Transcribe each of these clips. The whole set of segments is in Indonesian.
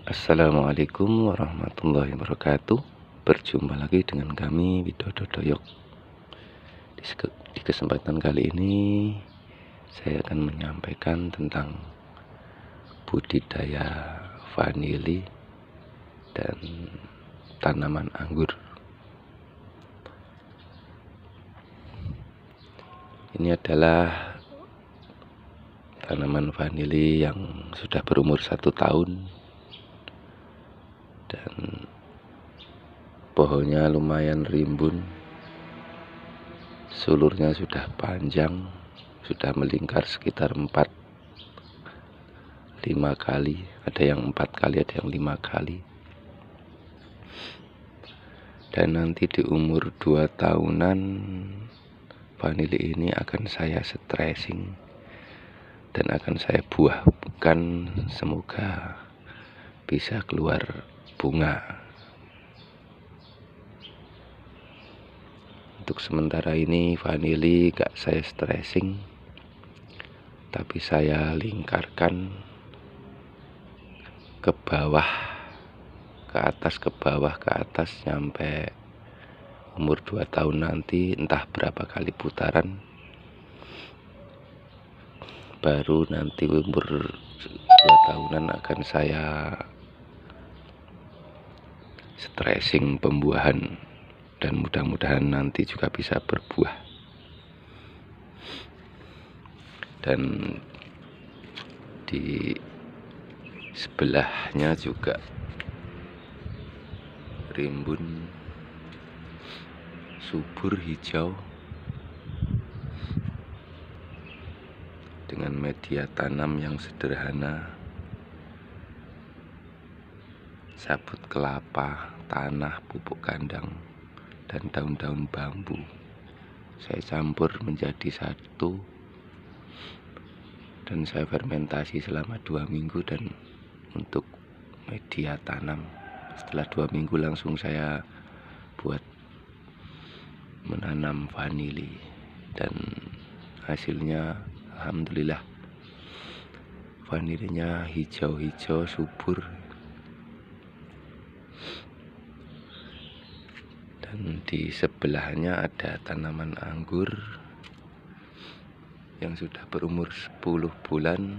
Assalamualaikum warahmatullahi wabarakatuh. Berjumpa lagi dengan kami Widodo Doyok. Di kesempatan kali ini saya akan menyampaikan tentang budidaya vanili dan tanaman anggur. Ini adalah tanaman vanili yang sudah berumur 1 tahun dan pohonnya lumayan rimbun, sulurnya sudah panjang, sudah melingkar sekitar 4-5 kali, ada yang 4 kali, ada yang 5 kali. Dan nanti di umur 2 tahunan vanili ini akan saya stressing dan akan saya buahkan, semoga bisa keluar bunga. Untuk sementara ini vanili gak saya stressing, tapi saya lingkarkan ke bawah, ke atas, ke bawah, ke atas, sampai umur 2 tahun nanti, entah berapa kali putaran, baru nanti umur 2 tahunan akan saya stressing pembuahan, dan mudah-mudahan nanti juga bisa berbuah. Dan di sebelahnya juga rimbun, subur, hijau, dengan media tanam yang sederhana: sabut kelapa, tanah, pupuk kandang, dan daun-daun bambu. Saya campur menjadi satu dan saya fermentasi selama 2 minggu. Dan untuk media tanam, setelah 2 minggu langsung saya buat menanam vanili, dan hasilnya alhamdulillah vanilinya hijau-hijau, subur. Dan di sebelahnya ada tanaman anggur yang sudah berumur 10 bulan.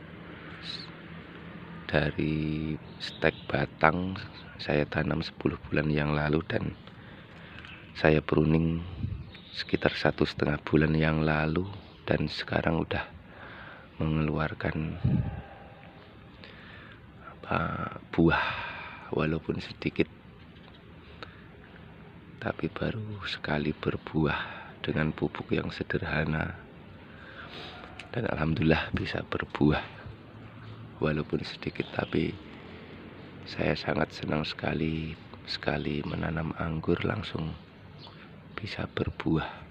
Dari stek batang saya tanam 10 bulan yang lalu, dan saya pruning sekitar 1,5 bulan yang lalu, dan sekarang udah mengeluarkan buah, walaupun sedikit, tapi baru sekali berbuah dengan pupuk yang sederhana, dan alhamdulillah bisa berbuah walaupun sedikit. Tapi saya sangat senang sekali menanam anggur langsung bisa berbuah.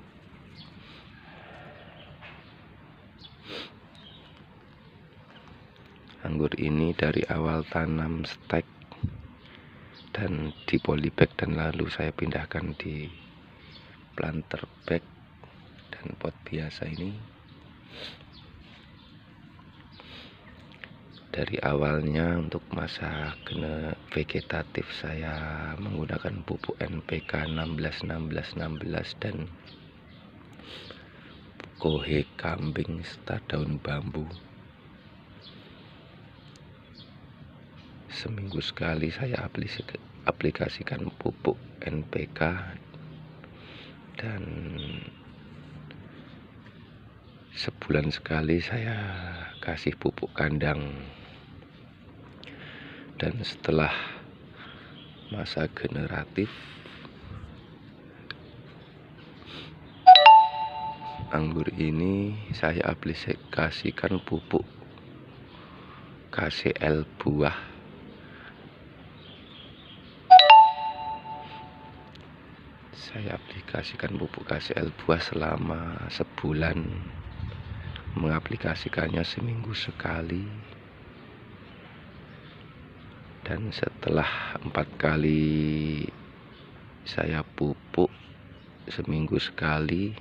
Anggur ini dari awal tanam stek dan di polybag, dan lalu saya pindahkan di planter bag dan pot biasa ini. Dari awalnya untuk masa vegetatif saya menggunakan pupuk NPK 16-16-16 dan kohe kambing serta daun bambu. Seminggu sekali saya aplikasikan pupuk NPK, dan sebulan sekali saya kasih pupuk kandang. Dan setelah masa generatif, anggur ini saya aplikasikan pupuk KCL buah. Saya aplikasikan pupuk KCL buah selama sebulan, mengaplikasikannya seminggu sekali. Dan setelah 4 kali saya pupuk seminggu sekali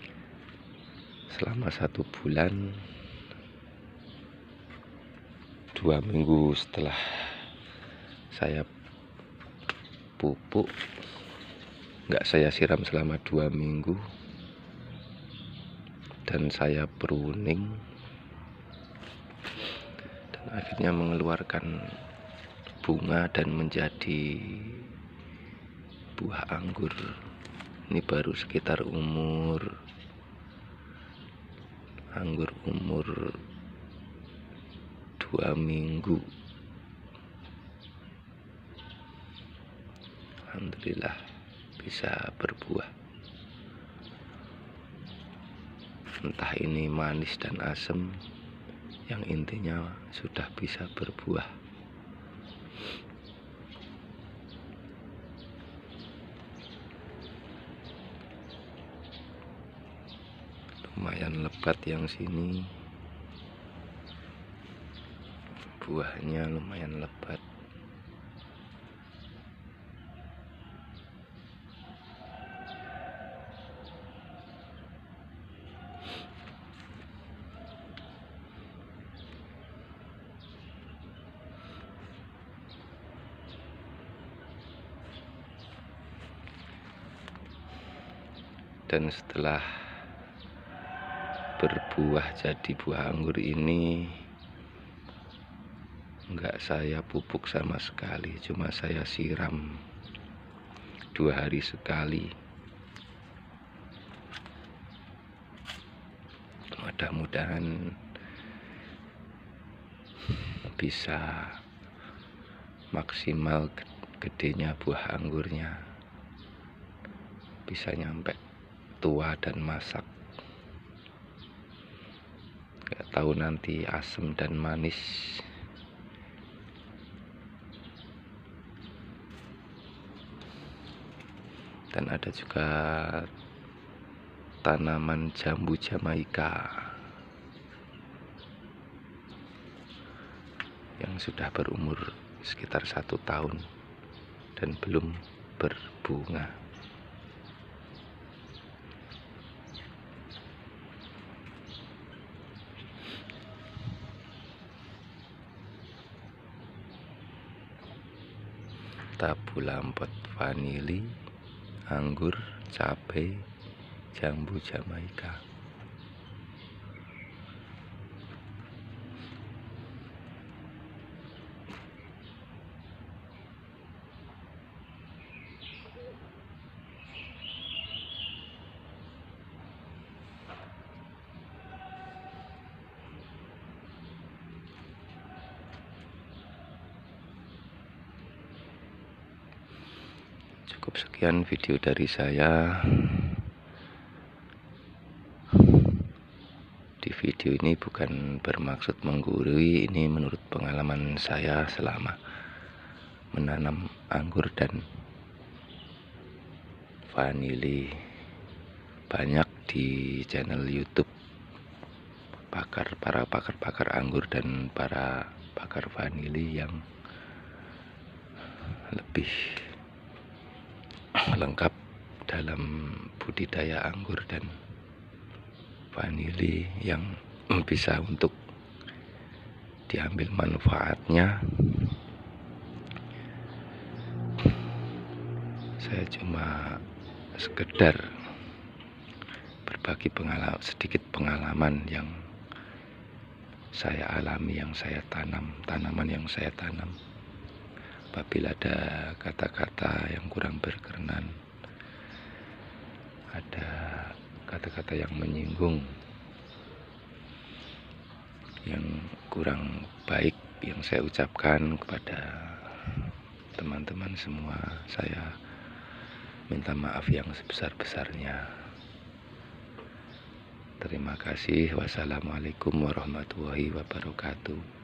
selama 1 bulan, 2 minggu setelah saya pupuk, nggak saya siram selama 2 minggu, dan saya pruning, dan akhirnya mengeluarkan bunga dan menjadi buah anggur. Ini baru sekitar anggur umur 2 minggu. Alhamdulillah bisa berbuah. Entah ini manis dan asam, yang intinya sudah bisa berbuah. Lumayan lebat yang sini, buahnya lumayan lebat. Dan setelah berbuah jadi buah anggur ini, enggak saya pupuk sama sekali, cuma saya siram 2 hari sekali. Mudah-mudahan bisa maksimal gedenya buah anggurnya, bisa nyampe tua dan masak. Gak tahu nanti asam dan manis. Dan ada juga tanaman jambu Jamaika yang sudah berumur sekitar 1 tahun dan belum berbunga. Tabu lampot, vanili, anggur, cabai, jambu Jamaika. Cukup sekian video dari saya. Di video ini bukan bermaksud menggurui, ini menurut pengalaman saya selama menanam anggur dan vanili. Banyak di channel YouTube para pakar anggur dan para pakar vanili yang lebih lengkap dalam budidaya anggur dan vanili, yang bisa untuk diambil manfaatnya. Saya cuma sekedar berbagi sedikit pengalaman yang saya alami, yang saya tanam, tanaman yang saya tanam. Apabila ada kata-kata yang kurang berkenan, ada kata-kata yang menyinggung, yang kurang baik yang saya ucapkan kepada teman-teman semua, saya minta maaf yang sebesar-besarnya. Terima kasih. Wassalamualaikum warahmatullahi wabarakatuh.